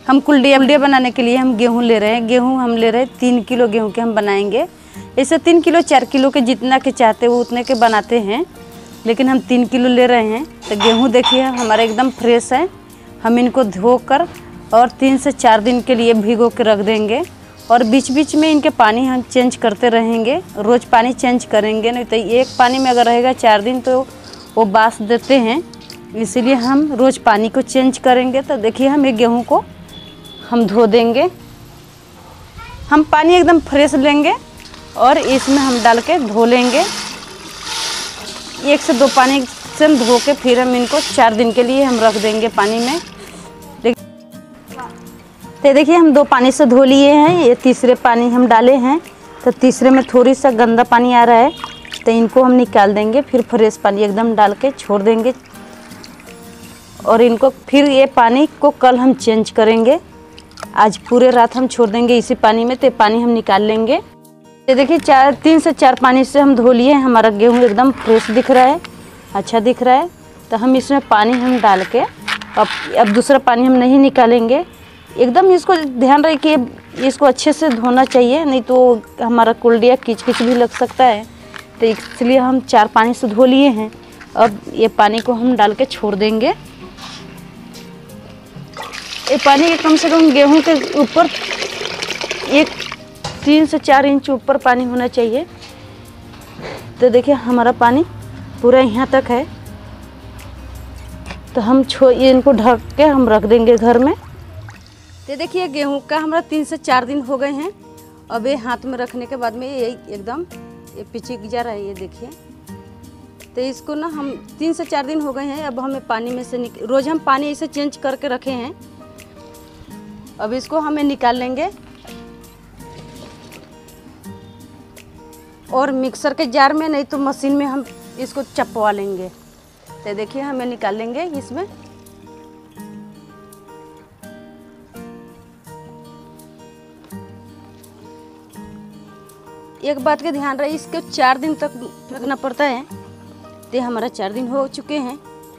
हम कुलडिया बनाने के लिए हम गेहूँ ले रहे हैं। गेहूँ हम ले रहे हैं 3 किलो गेहूँ के हम बनाएंगे। ऐसे 3 किलो 4 किलो के जितना के चाहते वो उतने के बनाते हैं, लेकिन हम 3 किलो ले रहे हैं। तो गेहूँ देखिए हमारा एकदम फ्रेश है। हम इनको धोकर और 3 से 4 दिन के लिए भिगो के रख देंगे और बीच बीच में इनके पानी हम चेंज करते रहेंगे। रोज़ पानी चेंज करेंगे, नहीं तो एक पानी में अगर रहेगा 4 दिन तो वो बास देते हैं, इसीलिए हम रोज़ पानी को चेंज करेंगे। तो देखिए हम ये गेहूँ को हम धो देंगे। हम पानी एकदम फ्रेश लेंगे और इसमें हम डाल के धो लेंगे। 1 से 2 पानी से हम धो के फिर हम इनको 4 दिन के लिए हम रख देंगे पानी में। तो देखिए हम 2 पानी से धो लिए हैं, ये तीसरे पानी हम डाले हैं। तो तीसरे में थोड़ी सा गंदा पानी आ रहा है, तो इनको हम निकाल देंगे। फिर फ्रेश पानी एकदम डाल के छोड़ देंगे और इनको फिर ये पानी को कल हम चेंज करेंगे। आज पूरे रात हम छोड़ देंगे इसी पानी में, तो पानी हम निकाल लेंगे। ये देखिए 3 से 4 पानी से हम धो लिए हैं। हमारा गेहूँ एकदम फ्रेश दिख रहा है, अच्छा दिख रहा है। तो हम इसमें पानी हम डाल के अब दूसरा पानी हम नहीं निकालेंगे। एकदम इसको ध्यान रहे कि इसको अच्छे से धोना चाहिए, नहीं तो हमारा कुलडिया किच किच भी लग सकता है। तो इसलिए हम 4 पानी से धो लिए हैं। अब ये पानी को हम डाल के छोड़ देंगे। ये पानी के कम से कम गेहूं के ऊपर 3 से 4 इंच ऊपर पानी होना चाहिए। तो देखिए हमारा पानी पूरा यहाँ तक है। तो हम इनको ढक के हम रख देंगे घर में। तो देखिए गेहूं का हमारा 3 से 4 दिन हो गए हैं। अब ये हाथ में रखने के बाद में ये एकदम ये पिचक जा रहा है, ये देखिए। तो इसको ना हम 3 से 4 दिन हो गए हैं। अब हमें पानी में से रोज़ हम पानी इसे चेंज करके रखे हैं। अब इसको हमें निकाल लेंगे और मिक्सर के जार में, नहीं तो मशीन में हम इसको चपवा लेंगे। तो देखिए हमें निकाल लेंगे इसमें। एक बात का ध्यान रहे, इसको 4 दिन तक रखना पड़ता है। तो हमारा 4 दिन हो चुके हैं।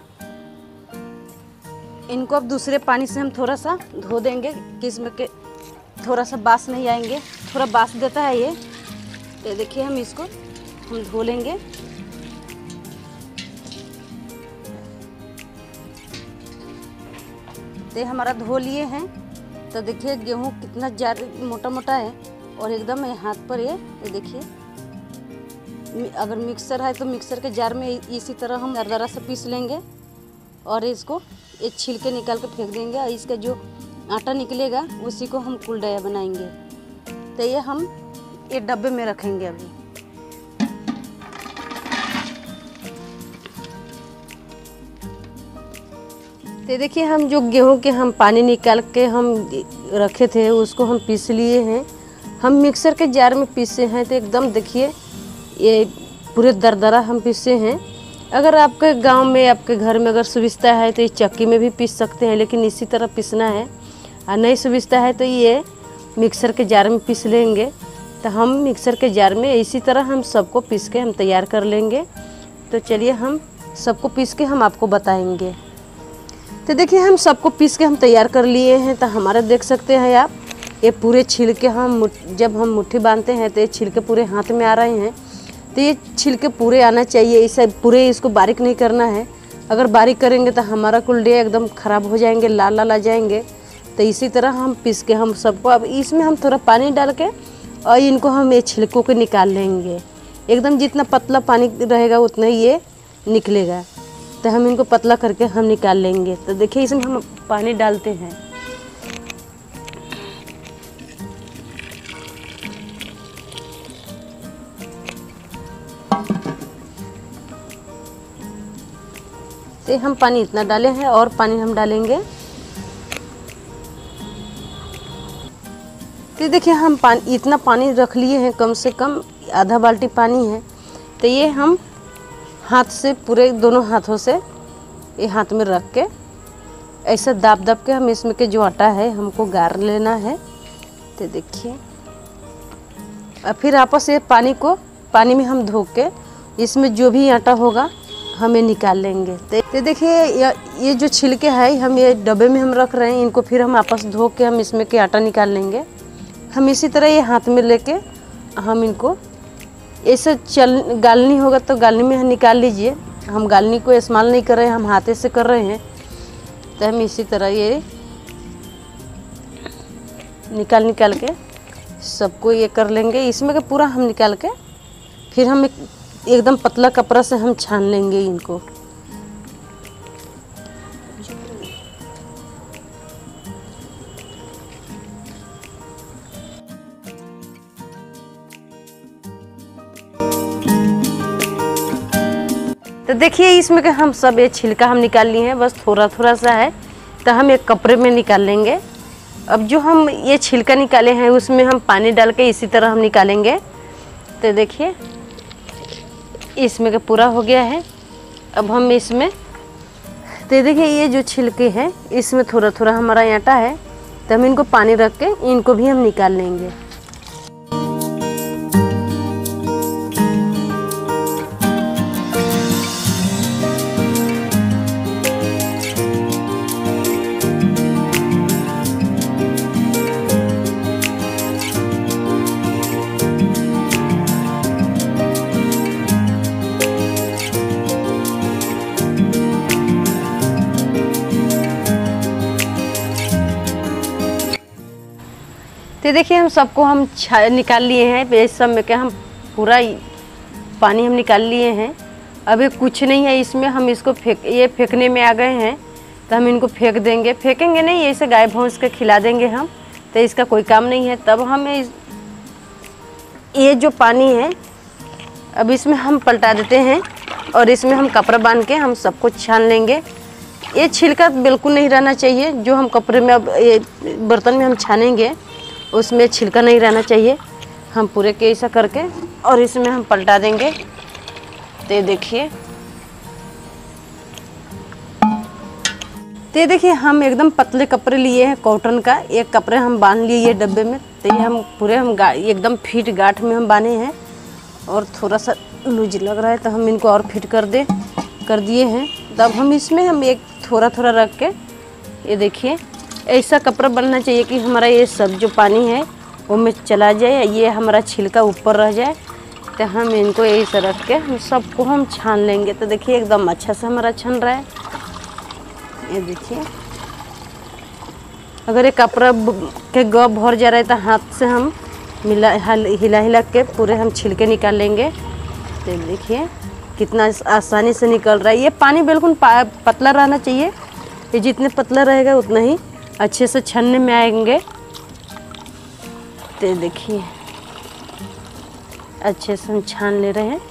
इनको अब दूसरे पानी से हम थोड़ा सा धो देंगे कि इसमें के थोड़ा सा बास नहीं आएंगे। थोड़ा बास देता है ये। तो देखिए हम इसको हम धो लेंगे। तो हमारा धो लिए हैं। तो देखिए गेहूँ कितना ज़्यादा मोटा मोटा है और एकदम हाथ पर ये देखिए। अगर मिक्सर है तो मिक्सर के जार में इसी तरह हम दरदरा से पीस लेंगे और इसको ये छिलके निकाल के फेंक देंगे और इसका जो आटा निकलेगा उसी को हम कुलडिया बनाएंगे। तो ये हम ये डब्बे में रखेंगे अभी। तो देखिए हम जो गेहूं के हम पानी निकाल के हम रखे थे उसको हम पीस लिए हैं। हम मिक्सर के जार में पीसे हैं। तो एकदम देखिए ये पूरे दरदरा हम पीसे हैं। अगर आपके गांव में आपके घर में अगर सुविधा है तो ये चक्की में भी पीस सकते हैं, लेकिन इसी तरह पीसना है। और नहीं सुविधा है तो ये मिक्सर के जार में पीस लेंगे। तो हम मिक्सर के जार में इसी तरह हम सबको पीस के हम तैयार कर लेंगे। तो चलिए हम सबको पीस के हम आपको बताएंगे। तो देखिए हम सबको पीस के हम तैयार कर लिए हैं। तो हमारा देख सकते हैं आप, ये पूरे छिलके हम जब हम मुट्ठी बांधते हैं तो ये छिलके पूरे हाथ में आ रहे हैं। तो ये छिलके पूरे आना चाहिए, इसे पूरे इसको बारीक नहीं करना है। अगर बारीक करेंगे तो हमारा कुलडिया एकदम ख़राब हो जाएंगे, लाल लाल आ जाएंगे। तो इसी तरह हम पीस के हम सबको अब इसमें हम थोड़ा पानी डाल के और इनको हम ये छिलकों को निकाल लेंगे। एकदम जितना पतला पानी रहेगा उतना ही ये निकलेगा। तो हम इनको पतला करके हम निकाल लेंगे। तो देखिए इसमें हम पानी डालते हैं। तो हम पानी इतना डाले हैं और पानी हम डालेंगे। तो देखिए हम इतना पानी रख लिए हैं, कम से कम आधा बाल्टी पानी है। तो ये हम हाथ से पूरे दोनों हाथों से ये हाथ में रख के ऐसे दाब दाब के हम इसमें के जो आटा है हमको गार लेना है। तो देखिए और फिर आपस ये पानी में हम धो के इसमें जो भी आटा होगा हमें निकाल लेंगे। तो देखिए ये जो छिलके हैं हम ये डब्बे में हम रख रहे हैं, इनको फिर हम आपस धो के हम इसमें के आटा निकाल लेंगे। हम इसी तरह ये हाथ में लेके हम इनको ऐसे गालनी होगा तो गालनी में हम निकाल लीजिए। हम गालनी को इस्तेमाल नहीं कर रहे हैं, हम हाथे से कर रहे हैं। तो हम इसी तरह ये निकाल के सबको ये कर लेंगे। इसमें के पूरा हम निकाल के फिर हम एकदम पतला कपड़ा से हम छान लेंगे इनको। तो देखिए इसमें के हम सब ये छिलका हम निकाल लिए हैं, बस थोड़ा थोड़ा सा है। तो हम एक कपड़े में निकाल लेंगे। अब जो हम ये छिलका निकाले हैं उसमें हम पानी डाल के इसी तरह हम निकालेंगे। तो देखिए इसमें का पूरा हो गया है। अब हम इसमें तो देखिए ये जो छिलके हैं इसमें थोड़ा थोड़ा हमारा आटा है, तो हम इनको पानी रख के इनको भी हम निकाल लेंगे। तो देखिए हम सबको हम निकाल लिए हैं। इस सब में क्या हम पूरा पानी हम निकाल लिए हैं। अब ये कुछ नहीं है इसमें, हम इसको ये फेंकने में आ गए हैं। तो हम इनको फेंक देंगे, फेंकेंगे नहीं, ऐसे गाय भैंस के खिला देंगे हम। तो इसका कोई काम नहीं है। तब हमें ये जो पानी है अब इसमें हम पलटा देते हैं और इसमें हम कपड़ा बांध के हम सबको छान लेंगे। ये छिलका बिल्कुल नहीं रहना चाहिए। जो हम कपड़े में अब ये बर्तन में हम छानेंगे उसमें छिलका नहीं रहना चाहिए। हम पूरे के ऐसा करके और इसमें हम पलटा देंगे। तो देखिए हम एकदम पतले कपड़े लिए हैं कॉटन का। एक कपड़े हम बांध लिए ये डब्बे में। तो ये हम पूरे एकदम फिट गांठ में हम बांधे हैं और थोड़ा सा लूज लग रहा है तो हम इनको और फिट कर दिए हैं। तब हम इसमें हम एक थोड़ा थोड़ा रख के ये देखिए ऐसा कपड़ा बनना चाहिए कि हमारा ये सब जो पानी है वो में चला जाए, ये हमारा छिलका ऊपर रह जाए। तो हम इनको ऐसा रख के हम सबको हम छान लेंगे। तो देखिए एकदम अच्छा से हमारा छन रहा है। ये देखिए अगर ये कपड़ा के गब भर जा रहा है तो हाथ से हम हिला के पूरे हम छिलके निकाल लेंगे। तो देखिए कितना आसानी से निकल रहा है। ये पानी बिल्कुल पतला रहना चाहिए। ये जितने पतला रहेगा उतना ही अच्छे से छनने में आएंगे। तो देखिए अच्छे से हम छान ले रहे हैं।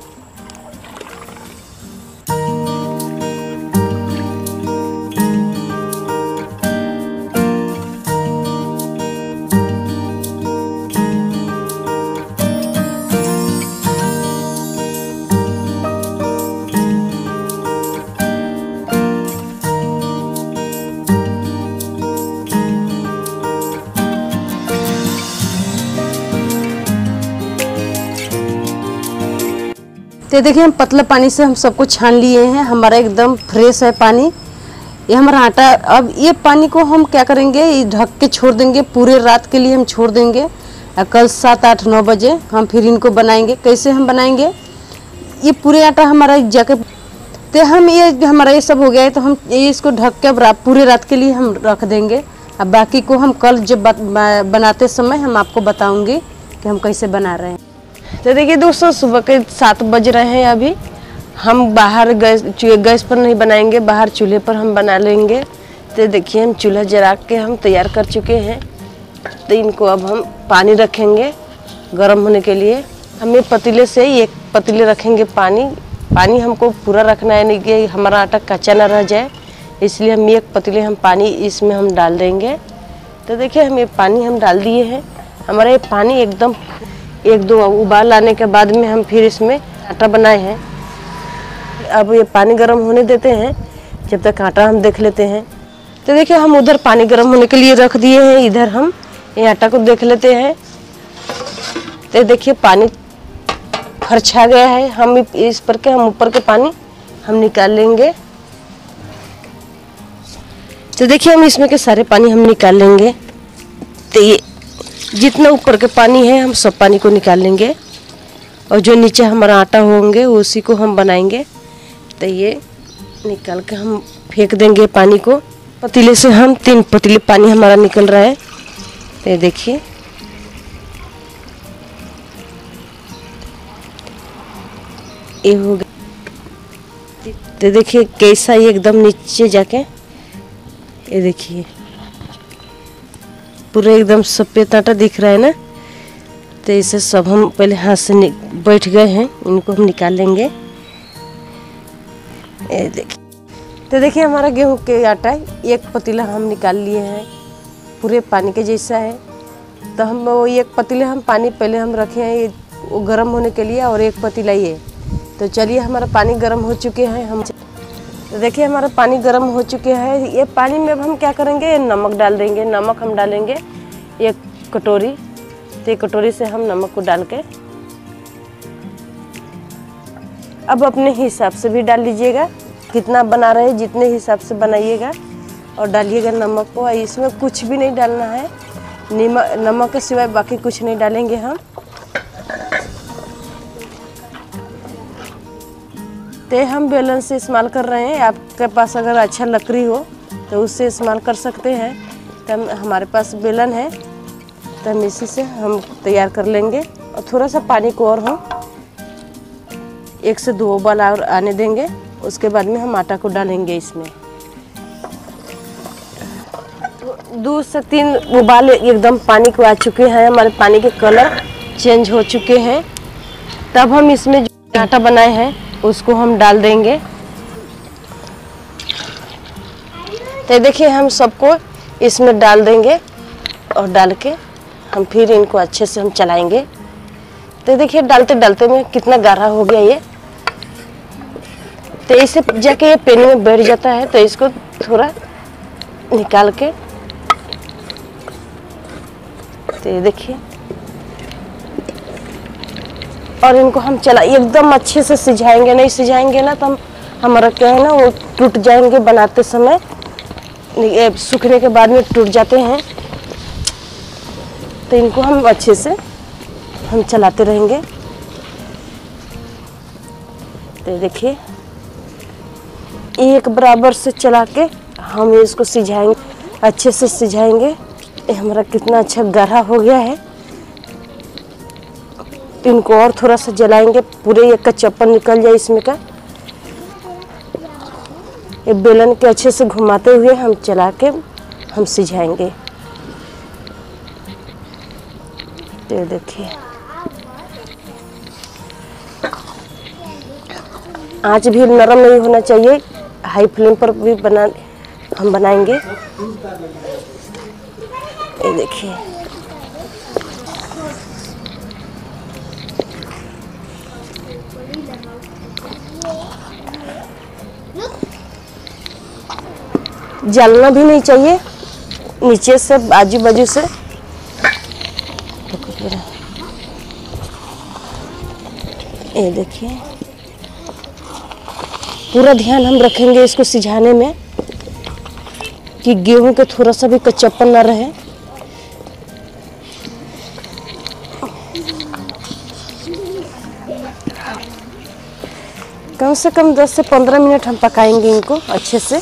तो देखिए हम पतला पानी से हम सबको छान लिए हैं। हमारा एकदम फ्रेश है पानी। ये हमारा आटा। अब ये पानी को हम क्या करेंगे, ये ढक के छोड़ देंगे। पूरे रात के लिए हम छोड़ देंगे। कल 7, 8, 9 बजे हम फिर इनको बनाएंगे। कैसे हम बनाएंगे, ये पूरे आटा हमारा जाके तो हम ये हमारा ये सब हो गया है तो हम ये इसको ढक के अब पूरे रात के लिए हम रख देंगे। अब बाकी को हम कल जब बनाते समय हम आपको बताऊँगी कि हम कैसे बना रहे हैं। तो देखिए दोस्तों सुबह के 7 बज रहे हैं। अभी हम बाहर गैस पर नहीं बनाएंगे, बाहर चूल्हे पर हम बना लेंगे। तो देखिए हम चूल्हा जला के हम तैयार कर चुके हैं। तो इनको अब हम पानी रखेंगे गर्म होने के लिए। हम ये पतीले से एक पतीले रखेंगे पानी हमको पूरा रखना है, नहीं कि हमारा आटा कच्चा ना रह जाए। इसलिए हम एक पतीले हम पानी इसमें हम डाल देंगे। तो देखिए हम ये पानी हम डाल दिए हैं। हमारा ये पानी एकदम 1-2 उबाल आने के बाद में हम फिर इसमें आटा बनाए हैं। अब ये पानी गर्म होने देते हैं, जब तक आटा हम देख लेते हैं। तो देखिए हम उधर पानी गर्म होने के लिए रख दिए हैं, इधर हम ये आटा को देख लेते हैं। तो देखिए पानी फरछा गया है। हम इस पर के हम ऊपर के पानी हम निकाल लेंगे। तो देखिए हम इसमें के सारे पानी हम निकाल लेंगे। तो ये जितना ऊपर के पानी है हम सब पानी को निकाल लेंगे और जो नीचे हमारा आटा होंगे उसी को हम बनाएंगे। तो ये निकाल के हम फेंक देंगे पानी को। पतीले से हम 3 पतीले पानी हमारा निकल रहा है। तो ये देखिए ये हो गया। तो देखिए कैसा ये एकदम नीचे जाके, ये देखिए पूरा एकदम सफ़ेद आटा दिख रहा है ना। तो इसे सब हम पहले हाथ से बैठ गए हैं, इनको हम निकाल लेंगे। ये देखिए, तो देखिए हमारा गेहूं के आटा एक पतीला हम निकाल लिए हैं, पूरे पानी के जैसा है। तो हम वो एक पतीले हम पानी पहले हम रखे हैं ये वो गर्म होने के लिए, और एक पतीला ये। तो चलिए हमारा पानी गर्म हो चुके हैं। हम तो देखिए हमारा पानी गर्म हो चुके हैं। ये पानी में अब हम क्या करेंगे, नमक डाल देंगे। नमक हम डालेंगे 1 कटोरी। तो 1 कटोरी से हम नमक को डाल के अब अपने हिसाब से भी डाल लीजिएगा, कितना बना रहे जितने हिसाब से बनाइएगा और डालिएगा नमक को। इसमें कुछ भी नहीं डालना है, नमक के सिवाय बाकी कुछ नहीं डालेंगे हम। तो हम बेलन से इस्तेमाल कर रहे हैं। आपके पास अगर अच्छा लकड़ी हो तो उससे इस्तेमाल कर सकते हैं। तो हमारे पास बेलन है तो हम इसी से हम तैयार कर लेंगे। और थोड़ा सा पानी को और हम 1 से 2 उबाल और आने देंगे। उसके बाद में हम आटा को डालेंगे इसमें। 2 से 3 उबाल एकदम पानी को आ चुके हैं, हमारे पानी के कलर चेंज हो चुके हैं। तब हम इसमें जो आटा बनाए हैं उसको हम डाल देंगे। तो देखिए हम सबको इसमें डाल देंगे और डाल के हम फिर इनको अच्छे से हम चलाएंगे। तो देखिए डालते डालते में कितना गाढ़ा हो गया ये। तो इसे जाके ये पैन में बैठ जाता है। तो इसको थोड़ा निकाल के, तो ये देखिए, और इनको हम चला एकदम अच्छे से सिझाएंगे। नहीं सिझाएंगे ना तो हमारा क्या है ना वो टूट जाएंगे बनाते समय, ये सूखने के बाद में टूट जाते हैं। तो इनको हम अच्छे से हम चलाते रहेंगे। तो देखिए एक बराबर से चला के हम इसको सिझाएंगे, अच्छे से सिझाएंगे। ये हमारा कितना अच्छा गाढ़ा हो गया है। इनको और थोड़ा सा जलाएंगे, पूरे ये कच्चापन निकल जाए इसमें का। ये बेलन के अच्छे से घुमाते हुए हम चला के हम सिझाएंगे। तो देखिए आंच भी नरम नहीं होना चाहिए, हाई फ्लेम पर भी हम बनाएंगे। ये देखिए जलना भी नहीं चाहिए नीचे से आजू बाजू से। ये देखिए पूरा ध्यान हम रखेंगे इसको सिझाने में कि गेहूं के थोड़ा सा भी कच्चापन ना रहे। कम से कम 10 से 15 मिनट हम पकाएंगे इनको अच्छे से।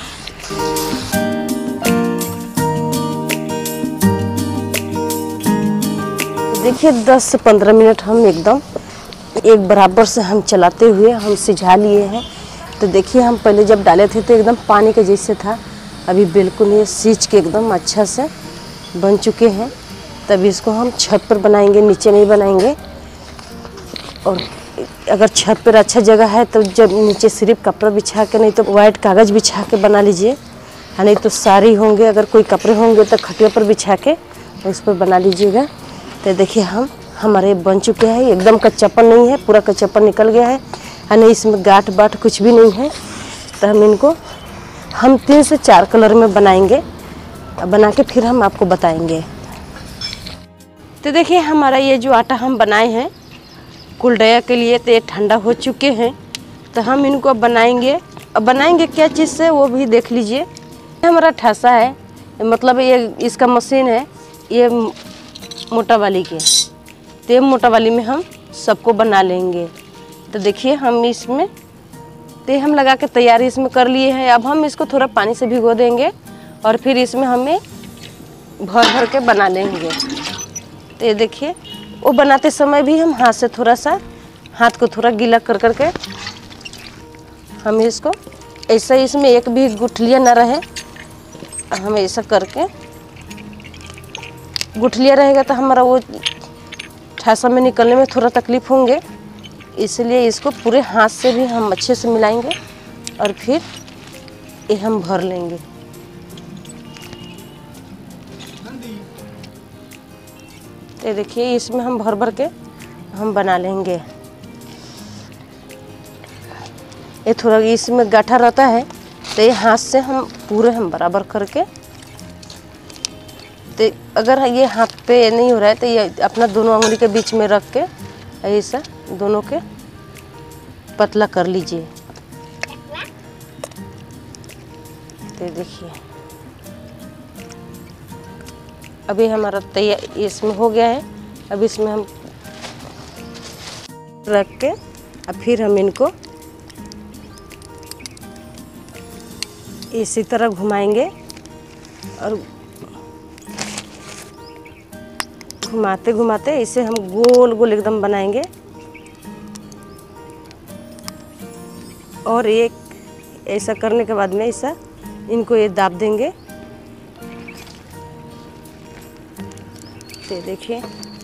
देखिए 10 से 15 मिनट हम एकदम एक बराबर से हम चलाते हुए हम सिझा लिए हैं। तो देखिए हम पहले जब डाले थे तो एकदम पानी के जैसे था, अभी बिल्कुल ये सींच के एकदम अच्छा से बन चुके हैं। तभी इसको हम छत पर बनाएंगे, नीचे नहीं बनाएंगे। और अगर छत पर अच्छा जगह है तो जब नीचे सिर्फ कपड़ा बिछा के, नहीं तो वाइट कागज़ बिछा के बना लीजिए, नहीं तो साड़ी होंगे, अगर कोई कपड़े होंगे तो खटिया पर बिछा के उस पर बना लीजिएगा। तो देखिए हमारे बन चुके हैं, एकदम कच्चापन नहीं है, पूरा कच्चापन निकल गया है, नहीं इसमें गांठ बाट कुछ भी नहीं है। तो हम इनको 3 से 4 कलर में बनाएंगे, बना के फिर हम आपको बताएंगे। तो देखिए हमारा ये जो आटा हम बनाए हैं कुलडया के लिए, तो ये ठंडा हो चुके हैं। तो हम इनको अब बनाएंगे। अब बनाएंगे क्या चीज़ से वो भी देख लीजिए। हमारा ठासा है, मतलब ये इसका मशीन है, ये मोटा वाली के, तो ये मोटा वाली में हम सबको बना लेंगे। तो देखिए हम इसमें तो हम लगा के तैयारी इसमें कर लिए हैं। अब हम इसको थोड़ा पानी से भिगो देंगे और फिर इसमें हमें भर भर के बना लेंगे। तो ये देखिए वो बनाते समय भी हम हाथ से थोड़ा सा हाथ को थोड़ा गीला कर करके हम इसको ऐसा, इसमें एक भी गुठलियाँ ना रहे, हम ऐसा करके, गुठलियाँ रहेगा तो हमारा वो ठासा में निकलने में थोड़ा तकलीफ होंगे, इसलिए इसको पूरे हाथ से भी हम अच्छे से मिलाएंगे और फिर ये हम भर लेंगे। ये देखिए इसमें हम भर भर के हम बना लेंगे। ये थोड़ा इसमें गाठा रहता है तो ये हाथ से हम पूरे हम बराबर करके, तो अगर ये हाथ पे नहीं हो रहा है तो ये अपना दोनों उंगली के बीच में रख के ऐसा दोनों के पतला कर लीजिए। तो देखिए अभी हमारा तैयार इसमें हो गया है। अब इसमें हम रख के अब फिर हम इनको इसी तरह घुमाएंगे और घुमाते घुमाते इसे हम गोल गोल एकदम बनाएंगे। और एक ऐसा करने के बाद में ऐसा इनको ये दाब देंगे। तो देखिए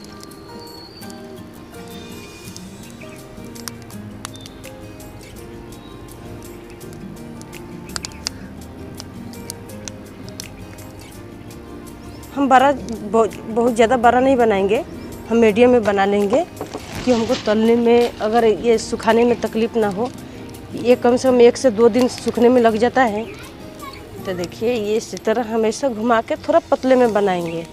हम बहुत ज़्यादा बड़ा नहीं बनाएंगे, हम मीडियम में बना लेंगे कि हमको तलने में अगर ये सुखाने में तकलीफ़ ना हो। ये कम से कम 1 से 2 दिन सूखने में लग जाता है। तो देखिए ये इसी तरह हमेशा घुमा के थोड़ा पतले में बनाएंगे।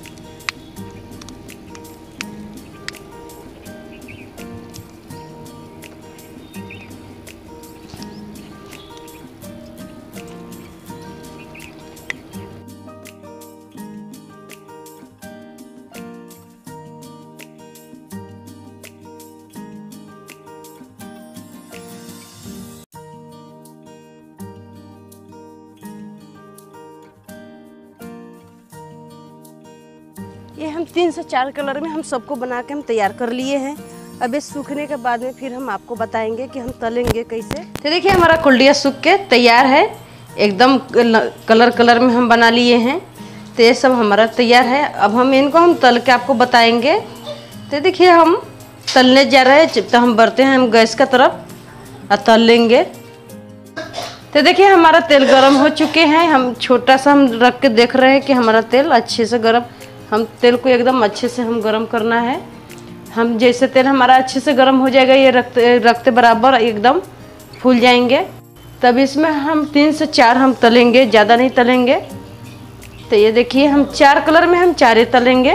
ये हम 3 से 4 कलर में हम सबको बना के हम तैयार कर लिए हैं। अब ये सूखने के बाद में फिर हम आपको बताएंगे कि हम तलेंगे कैसे। तो देखिए हमारा कुल्डिया सूख के तैयार है, एकदम कलर कलर में हम बना लिए हैं। तो ये सब हमारा तैयार है। अब हम इनको हम तल के आपको बताएंगे। तो देखिए हम तलने जा रहे हैं, तो हम बढ़ते हैं हम गैस का तरफ और तल लेंगे। तो देखिए हमारा तेल गरम हो चुके हैं। हम छोटा सा हम रख के देख रहे हैं कि हमारा तेल अच्छे से गरम, हम तेल को एकदम अच्छे से हम गरम करना है। हम जैसे तेल हमारा अच्छे से गरम हो जाएगा, ये रखते बराबर एकदम फूल जाएंगे, तब इसमें हम 3 से 4 हम तलेंगे, ज़्यादा नहीं तलेंगे। तो ये देखिए हम 4 कलर में हम 4 तलेंगे।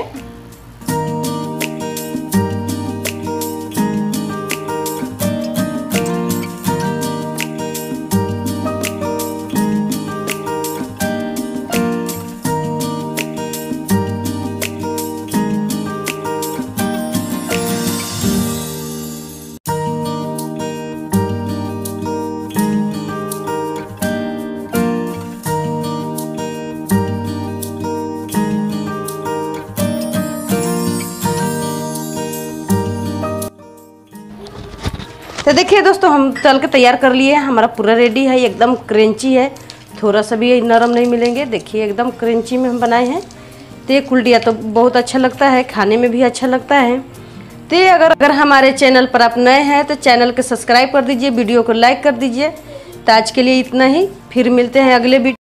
तो देखिए दोस्तों हम तल के तैयार कर लिए हैं। हमारा पूरा रेडी है, एकदम क्रंची है, थोड़ा सा भी नरम नहीं मिलेंगे। देखिए एकदम क्रंची में हम बनाए हैं। तो ये कुल्डिया तो बहुत अच्छा लगता है, खाने में भी अच्छा लगता है। तो अगर हमारे चैनल पर आप नए हैं तो चैनल को सब्सक्राइब कर दीजिए, वीडियो को लाइक कर दीजिए। तो आज के लिए इतना ही, फिर मिलते हैं अगले वीडियो।